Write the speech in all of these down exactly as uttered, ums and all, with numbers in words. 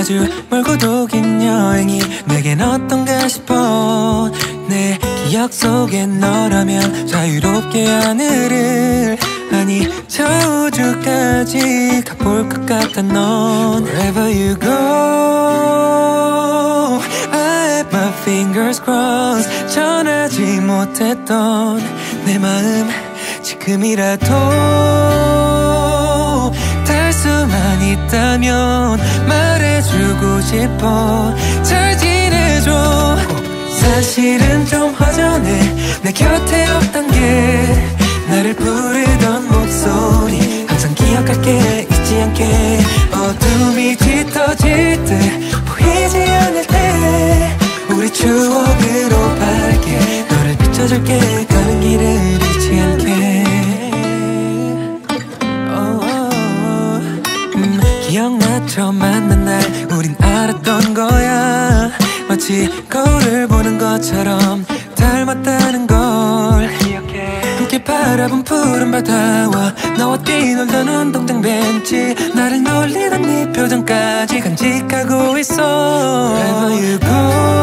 아주 멀고도 긴 여행이 내겐 어떤가 싶어. 내 기억 속엔 너라면 자유롭게 하늘을, 아니 저 우주까지 가볼 것 같아 넌. Wherever you go I have my fingers crossed. 전하지 못했던 내 마음 지금이라도 달 수만 있다면 말해주고 싶어. 잘 지내줘. 사실은 좀 허전해 내 곁에 없단 게. 나를 부르던 목소리 항상 기억할게 잊지 않게. 어둠이 짙어질 때 보이지 않을 때 우리 추억으로 밝게 너를 비춰줄게. 가는 길을 잃지 않게. 음, 기억나 처음 만난 날 우린 알았던 거야. 마치 거울을 보는 것처럼 닮았다는 걸 기억해. 함께 바라본 푸른 바다와 너와 뛰놀던 운동장 벤치, 나를 놀리던 네 표정까지 간직하고 있어. Wherever you go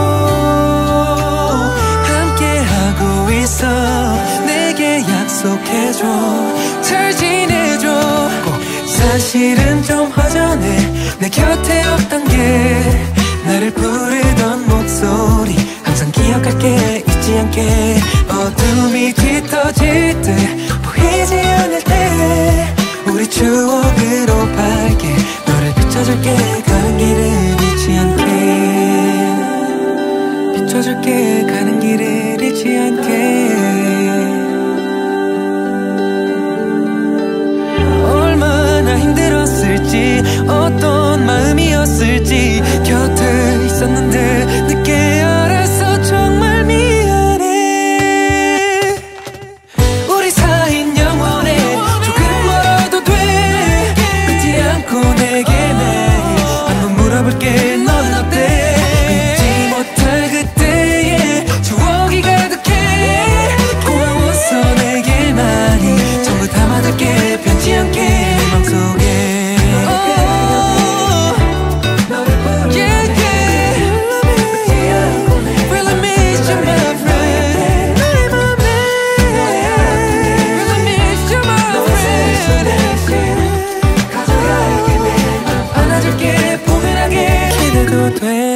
함께하고 있어. 내게 약속해줘. 잘 지내줘. 사실은 좀 허전해 내 곁에 없단 게. 나를 부르던 목소리 항상 기억할게 잊지 않게. 어둠이 짙어질 때 보이지 않을 때 우리 추억으로 밝게 너를 비춰줄게. 가는 길을 잃지 않게. 비춰줄게. 가는 길을 잃지 않게. 얼마나 힘들었을지 어떤 마음이었을지 곁에 있었는데 늦게 알았어. 정말 미안해. 우리 사이는 영원해. 조금 멀어도 돼. 끊지 않고 내게 매일 한번 물어볼게. 너는 어때? 잊지 못할 그때의 추억이 가득해. 고마워서 내게 많이 전부 담아둘게. 변치 않게 맘속에. 돼.